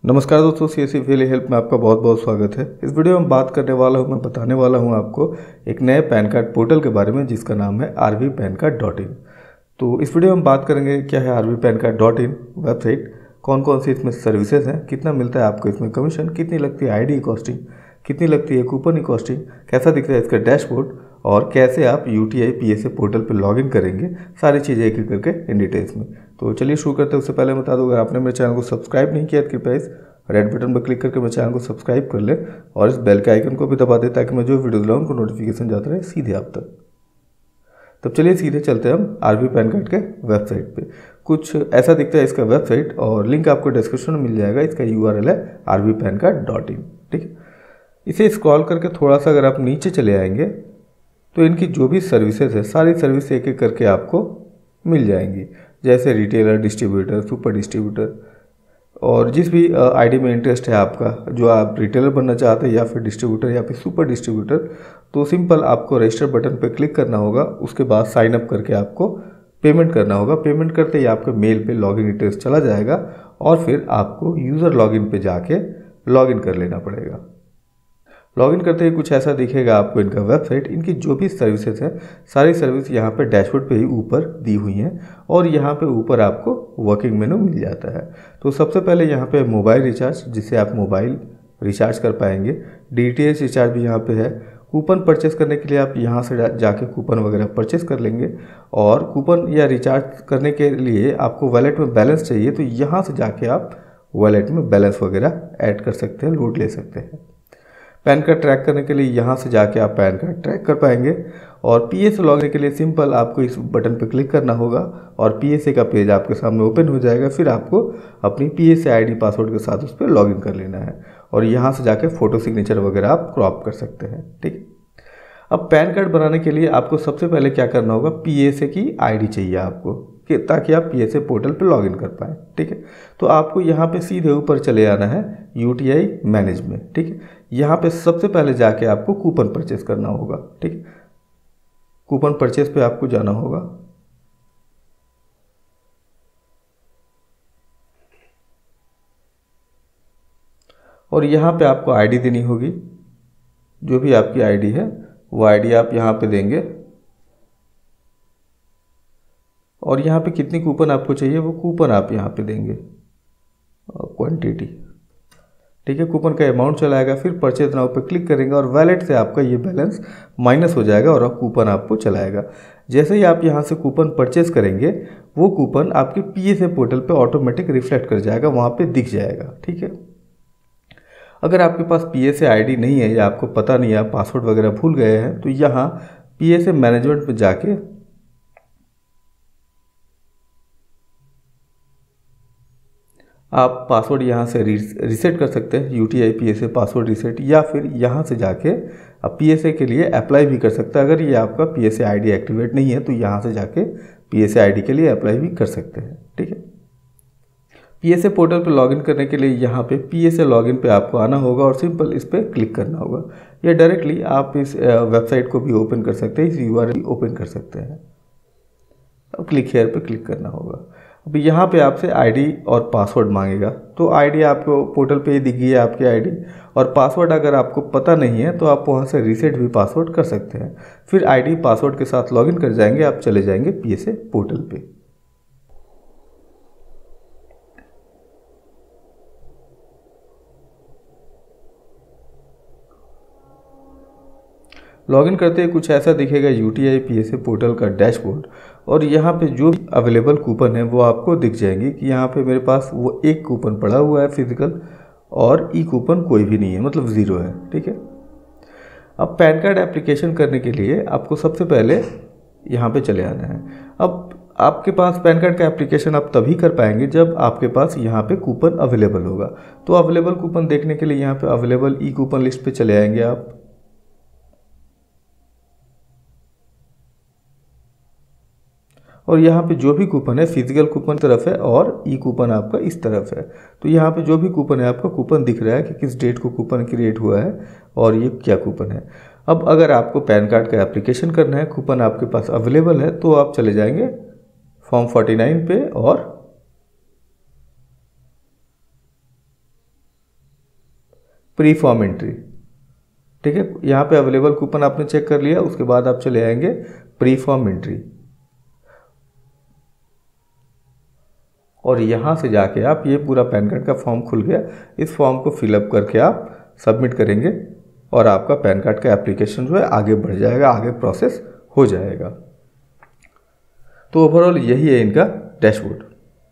नमस्कार दोस्तों, CSC वेली help में आपका बहुत बहुत स्वागत है। इस वीडियो में बात करने वाला हूँ, मैं बताने वाला हूँ आपको एक नए पैन कार्ड पोर्टल के बारे में जिसका नाम है rvpancard.in। तो इस वीडियो में बात करेंगे क्या है rvpancard.in वेबसाइट, कौन कौन सी इसमें सर्विसेज हैं, कितना मिलता है आपको इसमें कमीशन, कितनी लगती है आईडी कॉस्टिंग, कितनी लगती है कूपन की कॉस्टिंग, कैसा दिखता है इसका डैशबोर्ड और कैसे आप UTI PSA पोर्टल पर लॉगिन करेंगे, सारी चीज़ें एक एक करके इन डिटेल्स में। तो चलिए शुरू करते हैं। उससे पहले बता दूं, अगर आपने मेरे चैनल को सब्सक्राइब नहीं किया तो कृपया इस रेड बटन पर क्लिक करके मेरे चैनल को सब्सक्राइब कर ले और इस बेल के आइकन को भी दबा दे ताकि मैं जो वीडियो लाऊं उनको नोटिफिकेशन जाता रहे सीधे आप तक। तब चलिए सीधे चलते हैं हम आरवी पैन कार्ड के वेबसाइट पे। कुछ ऐसा दिखता है इसका वेबसाइट और लिंक आपको डिस्क्रिप्शन में मिल जाएगा। इसका URL है rvpancard.in। ठीक है, इसे स्क्रॉल करके थोड़ा सा अगर आप नीचे चले आएंगे तो इनकी जो भी सर्विसेज है सारी सर्विस एक एक करके आपको मिल जाएंगी, जैसे रिटेलर, डिस्ट्रीब्यूटर, सुपर डिस्ट्रीब्यूटर और जिस भी आईडी में इंटरेस्ट है आपका, जो आप रिटेलर बनना चाहते हैं या फिर डिस्ट्रीब्यूटर या फिर सुपर डिस्ट्रीब्यूटर, तो सिंपल आपको रजिस्टर बटन पर क्लिक करना होगा। उसके बाद साइन अप करके आपको पेमेंट करना होगा। पेमेंट करते ही आपके मेल पे लॉगिन डिटेल्स चला जाएगा और फिर आपको यूज़र लॉगिन पे जाके लॉगिन कर लेना पड़ेगा। लॉगिन करते ही कुछ ऐसा दिखेगा आपको इनका वेबसाइट। इनकी जो भी सर्विसेज है सारी सर्विस यहाँ पे डैशबोर्ड पे ही ऊपर दी हुई हैं और यहाँ पे ऊपर आपको वर्किंग मेनू मिल जाता है। तो सबसे पहले यहाँ पे मोबाइल रिचार्ज, जिससे आप मोबाइल रिचार्ज कर पाएंगे। DTH रिचार्ज भी यहाँ पे है। कूपन परचेस करने के लिए आप यहाँ से जाके कूपन वगैरह परचेस कर लेंगे और कूपन या रिचार्ज करने के लिए आपको वॉलेट में बैलेंस चाहिए तो यहाँ से जाके आप वॉलेट में बैलेंस वगैरह ऐड कर सकते हैं, लोड ले सकते हैं। पैन कार्ड ट्रैक करने के लिए यहाँ से जाके आप पैन कार्ड ट्रैक कर पाएंगे और PSA लॉगिन के लिए सिंपल आपको इस बटन पर क्लिक करना होगा और PSA का पेज आपके सामने ओपन हो जाएगा। फिर आपको अपनी PSA आईडी पासवर्ड के साथ उस पर लॉगिन कर लेना है और यहाँ से जाके फ़ोटो सिग्नेचर वगैरह आप क्रॉप कर सकते हैं। ठीक है, अब पैन कार्ड बनाने के लिए आपको सबसे पहले क्या करना होगा, PSA की आईडी चाहिए आपको ताकि आप PSA पोर्टल पर लॉगिन कर पाएँ। ठीक है, तो आपको यहाँ पे सीधे ऊपर चले आना है UTI मैनेज में। ठीक है, यहाँ पे सबसे पहले जाके आपको कूपन परचेस करना होगा। ठीक है, कूपन परचेस पे आपको जाना होगा और यहाँ पे आपको आईडी देनी होगी। जो भी आपकी आईडी है वो आईडी आप यहाँ पे देंगे और यहाँ पे कितनी कूपन आपको चाहिए वो कूपन आप यहाँ पे देंगे, क्वांटिटी। ठीक है, कूपन का अमाउंट चला आएगा। फिर परचेज नाउ पे क्लिक करेंगे और वैलेट से आपका ये बैलेंस माइनस हो जाएगा और कूपन आपको चलाएगा। जैसे ही आप यहाँ से कूपन परचेज करेंगे वो कूपन आपके PSA पोर्टल पे ऑटोमेटिक रिफ्लेक्ट कर जाएगा, वहाँ पे दिख जाएगा। ठीक है, अगर आपके पास PSA आईडी नहीं है या आपको पता नहीं है, आप पासवर्ड वगैरह भूल गए हैं, तो यहाँ PSA मैनेजमेंट पर जाके आप पासवर्ड यहाँ से रीसेट कर सकते हैं, UTI PSA पासवर्ड रीसेट, या फिर यहाँ से जाके आप PSA के लिए अप्लाई भी कर सकते हैं। अगर ये आपका PSA आईडी एक्टिवेट नहीं है तो यहाँ से जाके PSA आईडी के लिए अप्लाई भी कर सकते हैं। ठीक है, PSA पोर्टल पर लॉगिन करने के लिए यहाँ पे PSA लॉगिन पे आपको आना होगा और सिंपल इस पर क्लिक करना होगा या डायरेक्टली आप इस वेबसाइट को भी ओपन कर सकते हैं, इस URL ओपन कर सकते हैं। अब क्लिक हेयर पे क्लिक करना होगा। अब यहाँ पे आपसे आईडी और पासवर्ड मांगेगा, तो आईडी आपको पोर्टल पे ही दिख गई है आपकी आईडी, और पासवर्ड अगर आपको पता नहीं है तो आप वहाँ से रीसेट भी पासवर्ड कर सकते हैं। फिर आईडी पासवर्ड के साथ लॉगिन कर जाएंगे, आप चले जाएंगे PSA पोर्टल पे। लॉगिन करते ही कुछ ऐसा दिखेगा UTI PSA पोर्टल का डैशबोर्ड और यहाँ पे जो अवेलेबल कूपन है वो आपको दिख जाएंगे कि यहाँ पे मेरे पास वो एक कूपन पड़ा हुआ है फिजिकल और ई कूपन कोई भी नहीं है, मतलब ज़ीरो है। ठीक है, अब पैन कार्ड एप्लीकेशन करने के लिए आपको सबसे पहले यहाँ पे चले आना है। अब आपके पास पैन कार्ड का एप्लीकेशन आप तभी कर पाएंगे जब आपके पास यहाँ पे कूपन अवेलेबल होगा। तो अवेलेबल कूपन देखने के लिए यहाँ पे अवेलेबल ई कूपन लिस्ट पे चले आएंगे आप और यहाँ पे जो भी कूपन है फिजिकल कूपन तरफ है और ई कूपन आपका इस तरफ है। तो यहाँ पे जो भी कूपन है आपका कूपन दिख रहा है कि किस डेट को कूपन क्रिएट हुआ है और ये क्या कूपन है। अब अगर आपको पैन कार्ड का एप्लीकेशन करना है, कूपन आपके पास अवेलेबल है, तो आप चले जाएंगे फॉर्म 49 पे और प्री फॉर्म एंट्री। ठीक है, यहाँ पे अवेलेबल कूपन आपने चेक कर लिया, उसके बाद आप चले आएंगे प्री फॉर्म एंट्री और यहाँ से जाके आप, ये पूरा पैन कार्ड का फॉर्म खुल गया, इस फॉर्म को फिलअप करके आप सबमिट करेंगे और आपका पैन कार्ड का एप्लीकेशन जो है आगे बढ़ जाएगा, आगे प्रोसेस हो जाएगा। तो ओवरऑल यही है इनका डैशबोर्ड।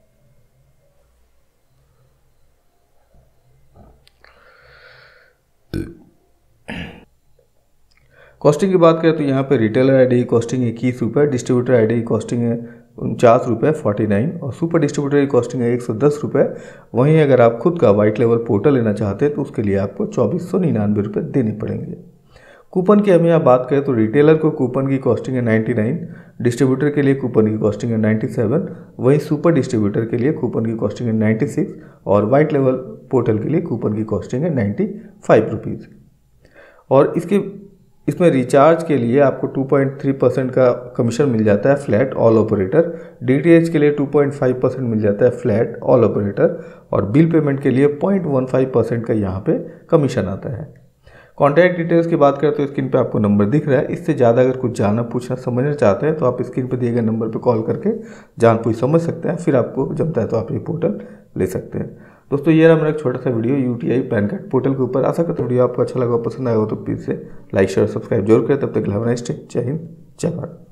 कॉस्टिंग की बात करें तो यहाँ पे रिटेलर आईडी कॉस्टिंग 21 रुपये, डिस्ट्रीब्यूटर आईडी कॉस्टिंग है 49 रुपये 49 और सुपर डिस्ट्रीब्यूटर की कॉस्टिंग है 110 रुपये। वहीं अगर आप खुद का वाइट लेवल पोर्टल लेना चाहते हैं तो उसके लिए आपको 2499 रुपये देने पड़ेंगे। कूपन की हम यहाँ बात करें तो रिटेलर को कूपन की कॉस्टिंग है 99, डिस्ट्रीब्यूटर के लिए कूपन की कॉस्टिंग है 97, वहीं सुपर डिस्ट्रीब्यूटर के लिए कूपन की कॉस्टिंग है 96 और वाइट लेवल पोर्टल के लिए कूपन की कॉस्टिंग है 95 रुपीज़। और इसमें रिचार्ज के लिए आपको 2.3% का कमीशन मिल जाता है फ्लैट ऑल ऑपरेटर, डीटीएच के लिए 2.5% मिल जाता है फ्लैट ऑल ऑपरेटर और बिल पेमेंट के लिए 0.15% का यहाँ पे कमीशन आता है। कॉन्टैक्ट डिटेल्स की बात करें तो स्क्रीन पे आपको नंबर दिख रहा है। इससे ज़्यादा अगर कुछ जानना पूछना समझना चाहते हैं तो आप स्क्रीन पे दिए गए नंबर पे कॉल करके जान पूछ समझ सकते हैं, फिर आपको जमता है तो आप ये पोर्टल ले सकते हैं। दोस्तों ये रहा मेरा एक छोटा सा video UTI PAN card portal के ऊपर। आशा करता हूँ वीडियो आपको अच्छा लगा, पसंद आया हो तो प्लीज़ से लाइक शेयर सब्सक्राइब जरूर करें। तब तक हैव अ नाइस डे। जय हिंद, जय भारत।